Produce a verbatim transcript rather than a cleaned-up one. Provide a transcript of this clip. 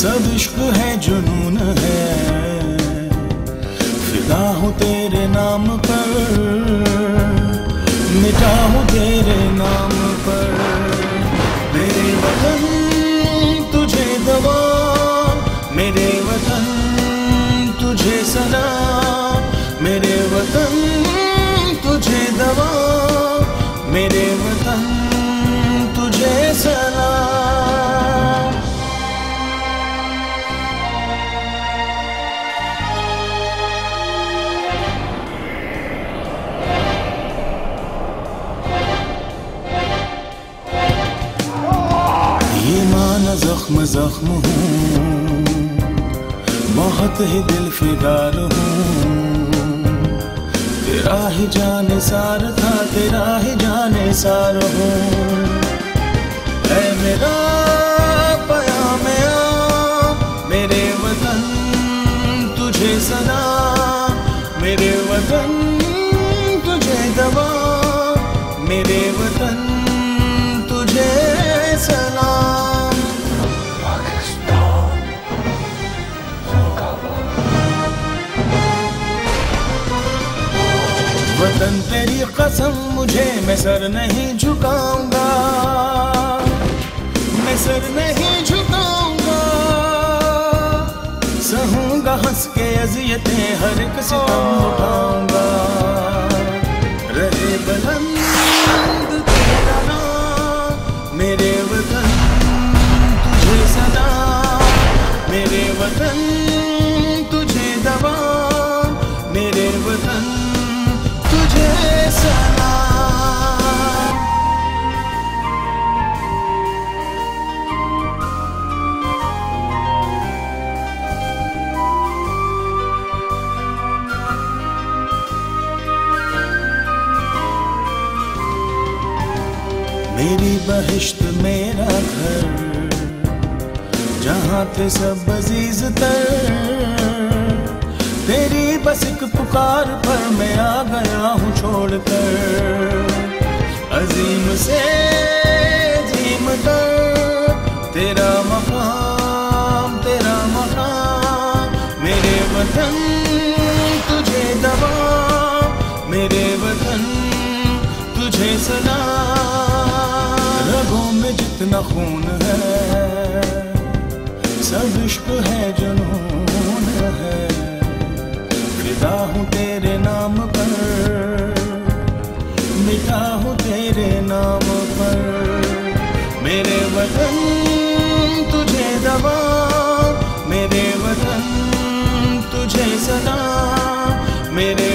सब इश्क है जुनून है, फिदा हूँ तेरे नाम पर, मिटा हूँ तेरे नाम पर। मेरे वतन तुझे दवा, मेरे वतन तुझे सलाम, मेरे वतन तुझे दवा, मेरे वतन तुझे सलाम। ये माना जख्म जख्म हूँ, बहुत ही दिल फिदार हूँ, तेरा ही जाने सार था, तेरा ही जाने सार हूँ। है मेरा पयाम आ, मेरे वतन तुझे सलाम, मेरे वतन तुझे दवा, मेरे वतन तुझे सलाम। वतन तेरी कसम मुझे, मैं सर नहीं झुकाऊंगा, मैं सर नहीं झुकाऊंगा। सहूंगा हंस के अज़ियतें, हर एक सितम उठाऊंगा। रहे बुलंद तेरा नाम, मेरे वतन तुझे सलाम, मेरे वतन तुझे दवा, मेरे वतन तुझे सलाम। मेरी बहिश्त मेरा घर, जहाँ थे सब अजीज तर, तेरी बस एक पुकार पर मैं आ गया हूँ छोड़कर। अजीम से अजीम तर, तेरा मकाम तेरा मकाम, मेरे वतन तुझे दवा, मेरे वतन तुझे सलाम। रगों में जितना खून है, सब इश्क है जुनून है, फिदा हूँ तेरे नाम पर, मिटा हूँ तेरे नाम पर। मेरे वतन तुझे दवा, मेरे वतन तुझे सलाम, मेरे